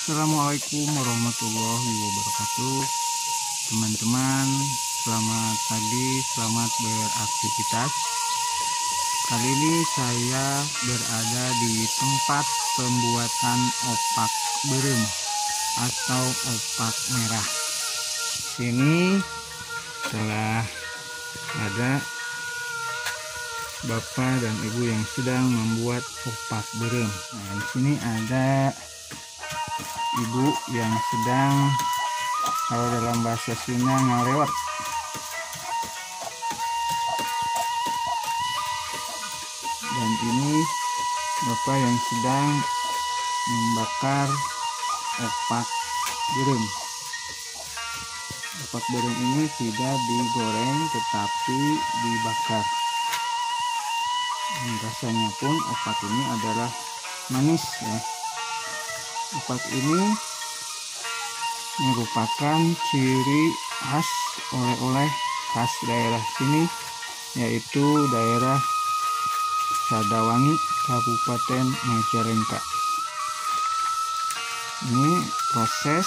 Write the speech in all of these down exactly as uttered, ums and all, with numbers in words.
Assalamualaikum warahmatullahi wabarakatuh. Teman-teman, selamat pagi, selamat beraktivitas. Kali ini saya berada di tempat pembuatan opak berem atau opak merah. Sini telah ada bapak dan ibu yang sedang membuat opak berem. Nah, di sini ada ibu yang sedang, kalau dalam bahasa Sunda, ngalewat. Dan ini bapak yang sedang membakar opak berem. Opak berem ini tidak digoreng tetapi dibakar. Dan rasanya pun opak ini adalah manis ya. Opak ini merupakan ciri khas oleh-oleh khas daerah sini, yaitu daerah Sadawangi, Kabupaten Majalengka. Ini proses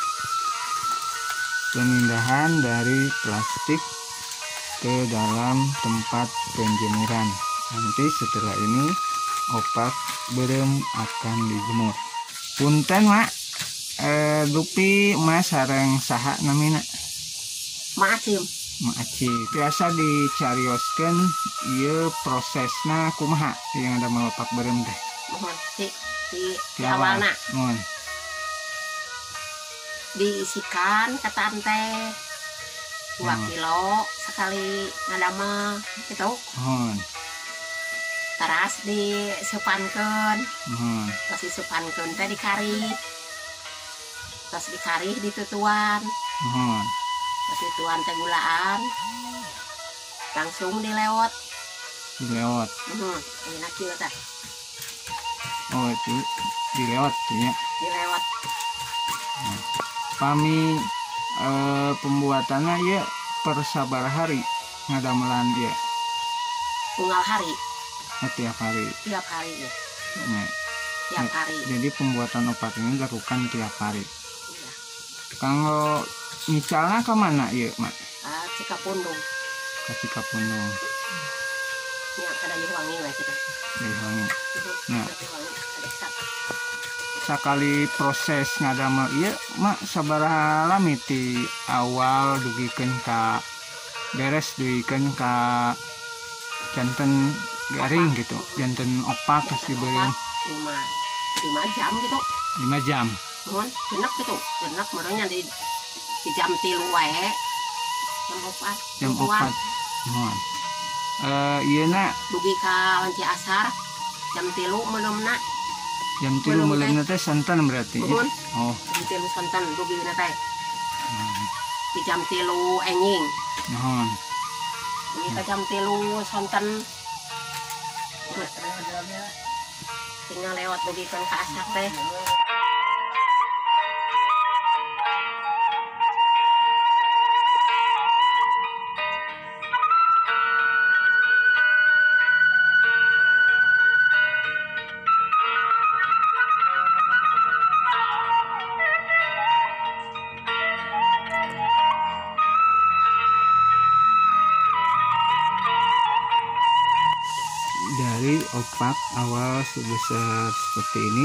pemindahan dari plastik ke dalam tempat penjemuran. Nanti setelah ini opak berem akan dijemur. Punten mak, eh, dupi mas sareng saha namina? Maacim. Maaci. Biasa dicarioskeun ieu prosesna kumaha yang ada melopak berem teh? Mohon si si, si awalna. Mohon. Diisikan ke tante dua Hmm. kilo sekali ngadama gitu. Mohon. Teras disupankeun. Mohon. Terus disupankeun teh dikari. Terus dikari ditutuan. Mohon. Terus ditutuan teh gulaan. Langsung dilewat. Dilewat. Hmm, enak kieu teh. Oh itu dilewat ya. Dilewat. Nah, pami eh, pembuatannya ya per sabar hari ngadamelan ya. Tunggal hari. Setiap hari. Tiap hari ya. Nah, Tiap hari. jadi pembuatan opak ini dilakukan tiap hari. Iya. Kalau misalnya ke mana ya mak? Ah, Cikapundung. Ke Cikapundung. Ya, kada wangi lah kita. Dari wangi. Nah. Nah, Sakali proses ngadamel iya mak sabaraha lami ti awal dugikeun ka beres dugikeun ka janten garing gitu, janten opak pasti beureum lima lima jam gitu. lima jam. Mohon jenak gitu. Jenak merenya di di jam tilu wae. Jam opat. Jam opat. Mohon. Eh ieu na Dugi ka wanci asar. Jam tilu meunumna. jam tilu meuleumna teh santen berarti. Mohon. Oh. Jam tilu santen dugi na teh. Hmm. Di jam tilu enjing. Mohon. Dugi ka jam tilu santen. Tinggal lewat dugikeun ka asar teh. Dari opak awal sebesar seperti ini,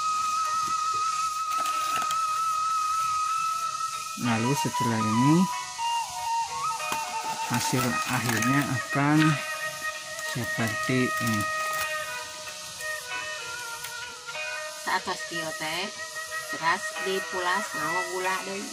lalu setelah ini hasil akhirnya akan seperti ini. Saat kieu teh beras dipulas ngawa gula deui.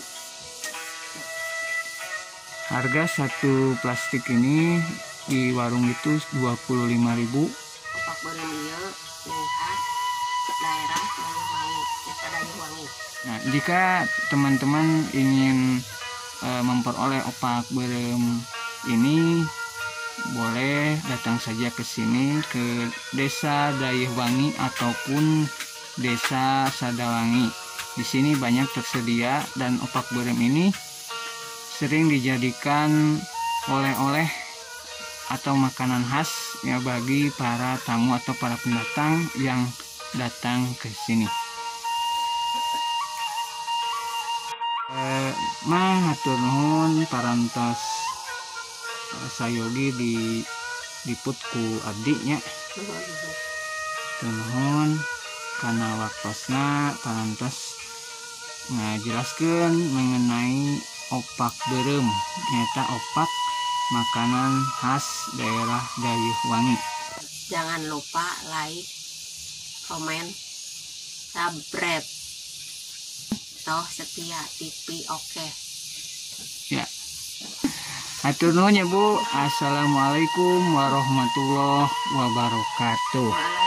Harga satu plastik ini di warung itu dua puluh lima ribu. Opak berem ieu ningkat daerah Banyuwangi, desa Banyuwangi. Nah, jika teman-teman ingin e, memperoleh opak berem ini, boleh datang saja ke sini ke Desa Dayeuhwangi ataupun Desa Sadawangi. Di sini banyak tersedia dan opak berem ini sering dijadikan oleh-oleh atau makanan khas ya bagi para tamu atau para pendatang yang datang ke sini. eh, mah hatur nuhun parantos eh, sayogi di diput ku abdinya nuhun karena waktosna parantos ngajelaskeun mengenai opak berem. Nyata opak makanan khas daerah Dayeuh Wangi. Jangan lupa like, komen, subscribe. Toh setia T V oke. Ya. Hatur nuhun ya Bu. Assalamualaikum warahmatullahi wabarakatuh.